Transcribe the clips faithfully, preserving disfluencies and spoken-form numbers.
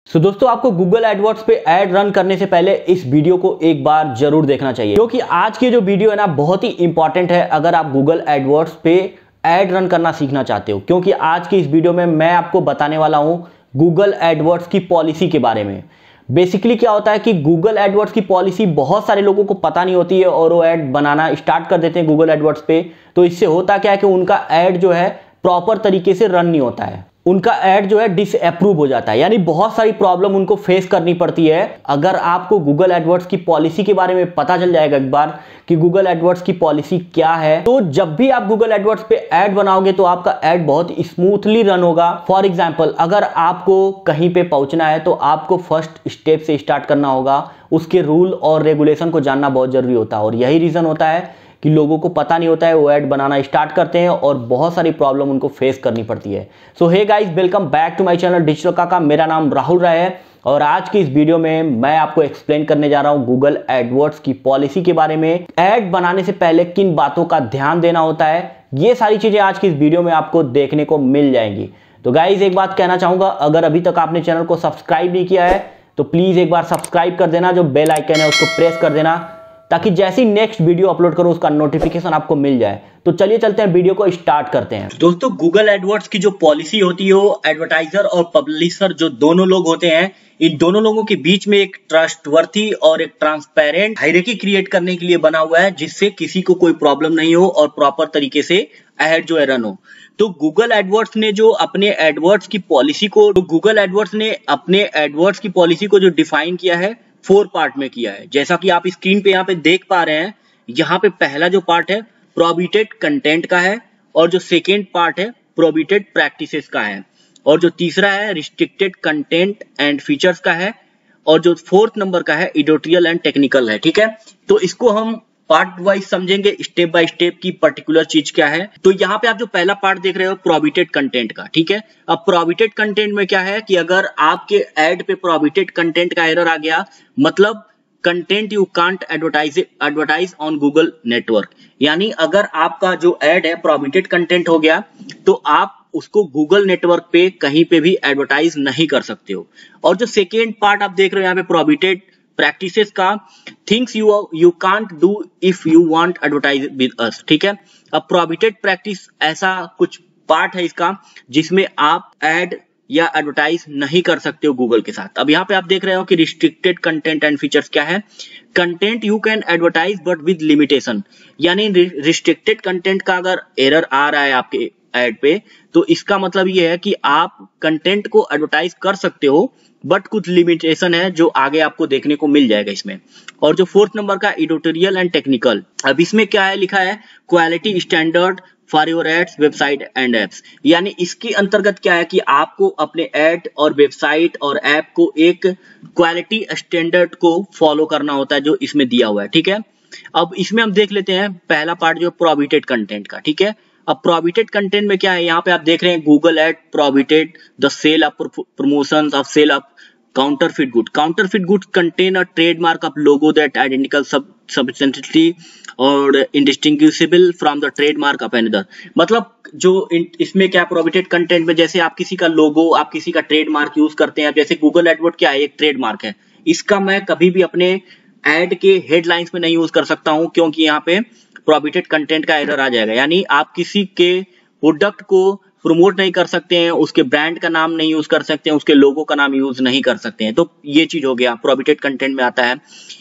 सो so, दोस्तों आपको Google AdWords पे ऐड रन करने से पहले इस वीडियो को एक बार जरूर देखना चाहिए, क्योंकि आज की जो वीडियो है ना बहुत ही इंपॉर्टेंट है अगर आप गूगल एडवर्ड्स पे ऐड रन करना सीखना चाहते हो। क्योंकि आज की इस वीडियो में मैं आपको बताने वाला हूं गूगल एडवर्ड्स की पॉलिसी के बारे में। बेसिकली क्या होता है कि गूगल एडवर्ड्स की पॉलिसी बहुत सारे लोगों को पता नहीं होती है और वो ऐड बनाना स्टार्ट कर देते हैं गूगल एडवर्ड्स पे। तो इससे होता क्या है कि उनका ऐड जो है प्रॉपर तरीके से रन नहीं होता है, उनका ऐड जो है डिसअप्रूव हो जाता है, यानी बहुत सारी प्रॉब्लम उनको फेस करनी पड़ती है। अगर आपको गूगल एडवर्ड्स की पॉलिसी के बारे में पता चल जाएगा एक बार कि गूगल एडवर्ड्स की पॉलिसी क्या है, तो जब भी आप गूगल एडवर्ड्स पे ऐड बनाओगे तो आपका ऐड बहुत स्मूथली रन होगा। फॉर एग्जांपल, अगर आपको कहीं पे पहुंचना है तो आपको फर्स्ट स्टेप से स्टार्ट करना होगा। उसके रूल और रेगुलेशन को जानना बहुत जरूरी होता है और यही रीजन होता है कि लोगों को पता नहीं होता है, वो ऐड बनाना स्टार्ट करते हैं और बहुत सारी प्रॉब्लम उनको फेस करनी पड़ती है। So hey guys, welcome back to my channel digital Kaka. मेरा नाम राहुल राय है और आज की इस वीडियो में मैं आपको एक्सप्लेन करने जा रहा हूं गूगल एडवर्ड्स की पॉलिसी के बारे में। ऐड बनाने से पहले किन बातों का ध्यान देना होता है, ये सारी चीजें आज की इस वीडियो में आपको देखने को मिल जाएंगी। तो गाइस एक बात कहना चाहूंगा, अगर अभी तक आपने चैनल को सब्सक्राइब नहीं किया है तो प्लीज एक बार सब्सक्राइब कर देना, जो बेल आइकन है उसको प्रेस कर देना ताकि जैसी नेक्स्ट वीडियो अपलोड करूं उसका नोटिफिकेशन आपको मिल जाए। तो चलिए चलते हैं, वीडियो को स्टार्ट करते हैं। दोस्तों, गूगल एडवर्ड्स की जो पॉलिसी होती है वो एडवर्टाइजर और पब्लिशर जो दोनों लोग होते हैं, इन दोनों लोगों के बीच में एक ट्रस्टवर्थी और एक ट्रांसपेरेंट हायरार्की क्रिएट करने के लिए बना हुआ है, जिससे किसी को कोई प्रॉब्लम नहीं हो और प्रॉपर तरीके से ऐड जो है रन हो। तो गूगल एडवर्ड्स ने जो अपने एडवर्ड्स की पॉलिसी को तो गूगल एडवर्ड्स ने अपने एडवर्ड्स की पॉलिसी को जो डिफाइन किया है फोर पार्ट में किया है। जैसा कि आप स्क्रीन पे यहाँ पे देख पा रहे हैं, यहाँ पे पहला जो पार्ट है प्रोहिबिटेड कंटेंट का है, और जो सेकेंड पार्ट है प्रोहिबिटेड प्रैक्टिसेस का है, और जो तीसरा है रिस्ट्रिक्टेड कंटेंट एंड फीचर्स का है, और जो फोर्थ नंबर का है एडिटोरियल एंड टेक्निकल है। ठीक है, तो इसको हम पार्ट वाइज समझेंगे, स्टेप बाय स्टेप की पर्टिकुलर चीज क्या है। तो यहाँ पे आप जो पहला पार्ट देख रहे हो प्रोहिबिटेड कंटेंट का, ठीक है। अब प्रोहिबिटेड कंटेंट में क्या है कि अगर आपके ऐड पे प्रोहिबिटेड कंटेंट का एरर आ गया, मतलब content you can't advertise advertise on Google network, यानी अगर आपका जो ऐड है प्रोहिबिटेड कंटेंट हो गया तो आप उसको गूगल नेटवर्क पे कहीं पे भी एडवर्टाइज नहीं कर सकते हो। और जो सेकेंड पार्ट आप देख रहे हो यहाँ पे प्रोहिबिटेड प्रैक्टिसेस का, things you you can't do if you want advertise with us, ठीक है। अब प्रोहिबिटेड प्रैक्टिस ऐसा कुछ पार्ट है इसका जिसमें आप ऐड या एडवर्टाइज नहीं कर सकते हो गूगल के साथ। अब यहाँ पे आप देख रहे हो कि रिस्ट्रिक्टेड कंटेंट एंड फीचर्स क्या है। Content you can advertise but with limitation, यानी रिस्ट्रिक्टेड कंटेंट का अगर एरर आ रहा है आपके ऐड पे तो इसका मतलब ये है कि आप कंटेंट को एडवर्टाइज कर सकते हो बट कुछ लिमिटेशन है जो आगे आपको देखने को मिल जाएगा इसमें। और जो फोर्थ नंबर का एडिटोरियल एंड टेक्निकल, अब इसमें क्या है लिखा है quality standard for your ads website and apps, यानी इसके अंतर्गत क्या है कि आपको अपने ऐड और वेबसाइट और ऐप को एक क्वालिटी स्टैंडर्ड को फॉलो करना होता है जो इसमें दिया हुआ है। ठीक है, अब इसमें हम देख लेते हैं पहला पार्ट जो प्रोहिबिटेड कंटेंट का। ठीक है, अब प्रोहिबिटेड कंटेंट में क्या है, यहाँ पे आप देख रहे हैं Google ad prohibited the sale of promotions of sale of counterfeit good. Counterfeit goods contain a trademark of logo that identical sub substantially और indistinguishable from the trademark of another। मतलब जो इसमें क्या प्रोहिबिटेड कंटेंट में, जैसे आप किसी का लोगो, आप किसी का ट्रेडमार्क यूज करते हैं, जैसे गूगल एडवर्ड क्या है, एक ट्रेडमार्क है, इसका मैं कभी भी अपने एड के हेडलाइंस में नहीं यूज कर सकता हूं, क्योंकि यहाँ पे प्रोहिबिटेड कंटेंट का एरर आ जाएगा। यानी आप किसी के प्रोडक्ट को प्रमोट नहीं कर सकते हैं, उसके ब्रांड का नाम नहीं यूज कर सकते हैं, उसके लोगो का नाम यूज नहीं कर सकते हैं। तो ये चीज हो गया, प्रोहिबिटेड कंटेंट में आता है।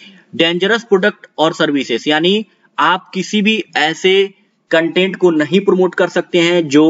डेंजरस प्रोडक्ट और सर्विसेज, यानी आप किसी भी ऐसे कंटेंट को नहीं प्रमोट कर सकते हैं जो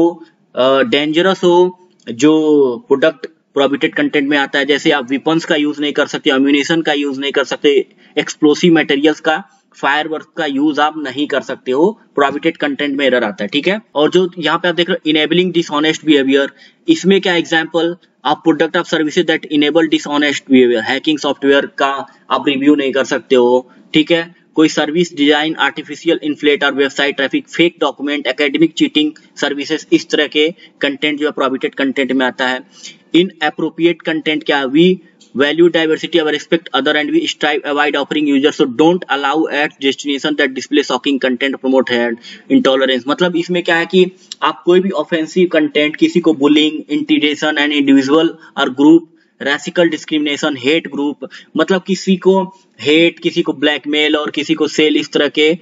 डेंजरस हो, जो प्रोडक्ट प्रोहिबिटेड कंटेंट में आता है। जैसे आप वेपन्स का यूज नहीं कर सकते, अम्यूनिशन का यूज नहीं कर सकते, एक्सप्लोसिव मटेरियल्स का, फायरवर्क का यूज आप नहीं कर सकते हो, प्रोहिबिटेड कंटेंट में एरर आता है। ठीक है, और जो यहाँ पे आप देख रहे हो इनेबलिंग डिसऑनेस्ट बिहेवियर, इसमें क्या एग्जांपल, आप product of services that enable dishonest behaviour, hacking software का आप रिव्यू नहीं कर सकते हो। ठीक है, कोई सर्विस डिजाइन, आर्टिफिशियल इन्फ्लेट और website traffic, fake document, academic cheating services, इस तरह के कंटेंट जो है प्रोहिबिटेड कंटेंट में आता है। इन एप्रोप्रिएट कंटेंट क्या, we value diversity or respect other and we strive avoid offering users so don't allow ads destination that display shocking content promote hate intolerance। मतलब इसमें क्या है कि आप कोई भी ऑफेंसिव कंटेंट, किसी को बुलिंग, इंटिडेशन एंड इंडिविजुअल और group racial discrimination, hate group, मतलब किसी को हेट, किसी को ब्लैकमेल और किसी को सेल, इस तरह के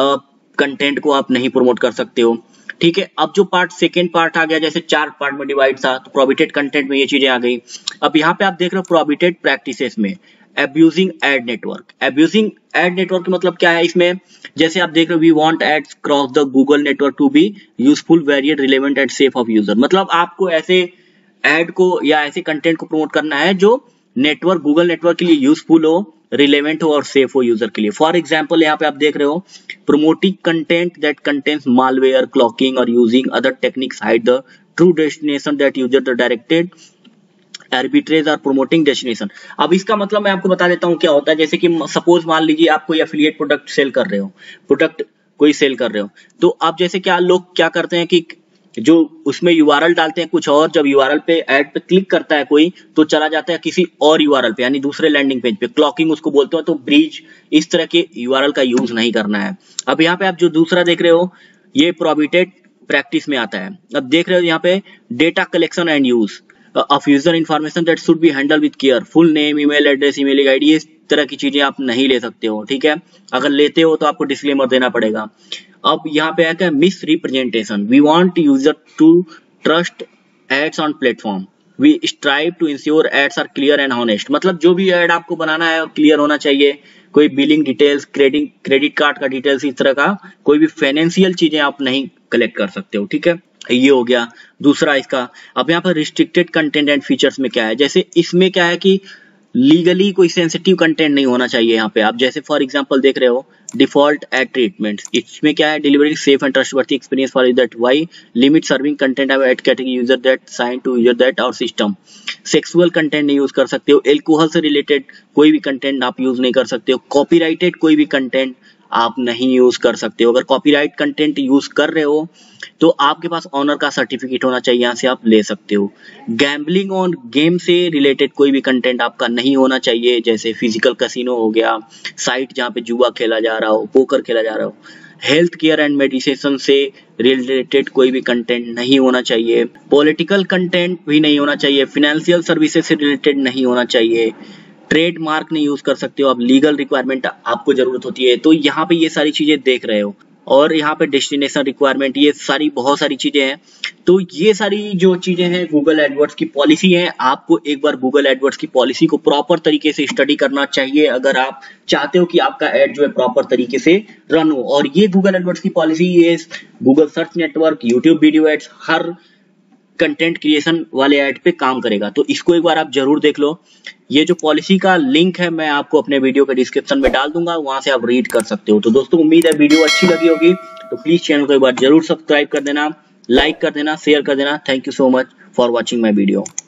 कंटेंट को आप नहीं प्रमोट कर सकते हो। ठीक है, अब जो पार्ट सेकेंड पार्ट आ गया, जैसे चार पार्ट में डिवाइड था, तो प्रोहिबिटेड कंटेंट में ये चीजें आ गई। अब यहाँ पे आप देख रहे हो प्रोहिबिटेड प्रैक्टिसेस में abusing ad network. Abusing ad network मतलब क्या है इसमें, जैसे आप देख रहे हो we want ads cross the Google network to be useful, varied, relevant and safe of user. मतलब आपको ऐसे एड को या ऐसे कंटेंट को प्रमोट करना है जो नेटवर्क, गूगल नेटवर्क के लिए यूजफुल हो, रिलेवेंट हो और सेफ हो यूजर के लिए। फॉर एग्जाम्पल यहाँ पे आप देख रहे हो promoting content that contains malware, cloaking or using other techniques hide the true destination that user directed, arbitrage or promoting destination। अब इसका मतलब मैं आपको बता देता हूँ क्या होता है। जैसे कि सपोज मान लीजिए आप कोई एफिलिएट प्रोडक्ट सेल कर रहे हो, प्रोडक्ट कोई सेल कर रहे हो, तो अब जैसे क्या लोग क्या करते हैं कि जो उसमें यूआरएल डालते हैं कुछ और, जब यूआरएल पे ऐड पे क्लिक करता है कोई तो चला जाता है किसी और यूआरएल पे, यानी दूसरे लैंडिंग पेज पे, क्लॉकिंग उसको बोलते हैं। तो ब्रीच, इस तरह के यूआरएल का यूज नहीं करना है। अब यहाँ पे आप जो दूसरा देख रहे हो ये प्रोहिबिटेड प्रैक्टिस में आता है। अब देख रहे हो यहाँ पे data collection and use of user information that should be handle with care, full name, email address, email ID, इस तरह की चीजें आप नहीं ले सकते हो। ठीक है, अगर लेते हो तो आपको डिस्क्लेमर देना पड़ेगा। अब यहाँ पे है misrepresentation, we want user to trust ads on platform, we strive to ensure ads are clear and honest. मतलब जो भी एड आपको बनाना है क्लियर होना चाहिए, कोई billing details, credit credit card का डिटेल्स, इस तरह का कोई भी फाइनेंशियल चीजें आप नहीं कलेक्ट कर सकते हो। ठीक है, ये हो गया दूसरा इसका। अब यहाँ पर रिस्ट्रिक्टेड कंटेंट एंड फीचर्स में क्या है, जैसे इसमें क्या है कि लीगली कोई सेंसिटिव कंटेंट नहीं होना चाहिए यहाँ पे। आप जैसे फॉर एग्जांपल देख रहे हो डिफॉल्ट एड ट्रीटमेंट, इसमें क्या है delivering safe and trustworthy experience for that, why limit serving content of ad category user that sign to user that और सिस्टम। सेक्सुअल कंटेंट नहीं यूज कर सकते हो, एल्कोहल से रिलेटेड कोई भी कंटेंट आप यूज नहीं कर सकते हो, कॉपीराइटेड कोई भी कंटेंट आप नहीं यूज कर सकते हो। अगर कॉपीराइट कंटेंट यूज कर रहे हो तो आपके पास ऑनर का सर्टिफिकेट होना चाहिए, यहाँ से आप ले सकते हो। गैम्बलिंग ऑन गेम से रिलेटेड कोई भी कंटेंट आपका नहीं होना चाहिए, जैसे फिजिकल कैसीनो हो गया, साइट जहाँ पे जुआ खेला जा रहा हो, पोकर खेला जा रहा हो। हेल्थ केयर एंड मेडिसिन से रिलेटेड कोई भी कंटेंट नहीं होना चाहिए, पॉलिटिकल कंटेंट भी नहीं होना चाहिए, फाइनेंशियल सर्विसेज से रिलेटेड नहीं होना चाहिए, ट्रेडमार्क नहीं यूज कर सकते हो आप, लीगल रिक्वायरमेंट आपको जरूरत होती है। तो यहाँ पे ये सारी चीजें देख रहे हो, और यहाँ पे डेस्टिनेशन रिक्वायरमेंट, ये सारी बहुत सारी चीजें हैं। तो ये सारी जो चीजें हैं गूगल एडवर्ड्स की पॉलिसी है। आपको एक बार गूगल एडवर्ड्स की पॉलिसी को प्रॉपर तरीके से स्टडी करना चाहिए अगर आप चाहते हो कि आपका एड जो है प्रॉपर तरीके से रन हो। और ये गूगल एडवर्ड्स की पॉलिसी, ये Google search network, YouTube video ads, हर कंटेंट क्रिएशन वाले ऐड पे काम करेगा। तो इसको एक बार आप जरूर देख लो। ये जो पॉलिसी का लिंक है मैं आपको अपने वीडियो के डिस्क्रिप्शन में डाल दूंगा, वहां से आप रीड कर सकते हो। तो दोस्तों उम्मीद है वीडियो अच्छी लगी होगी, तो प्लीज चैनल को एक बार जरूर सब्सक्राइब कर देना, लाइक कर देना, शेयर कर देना। Thank you so much for watching my video.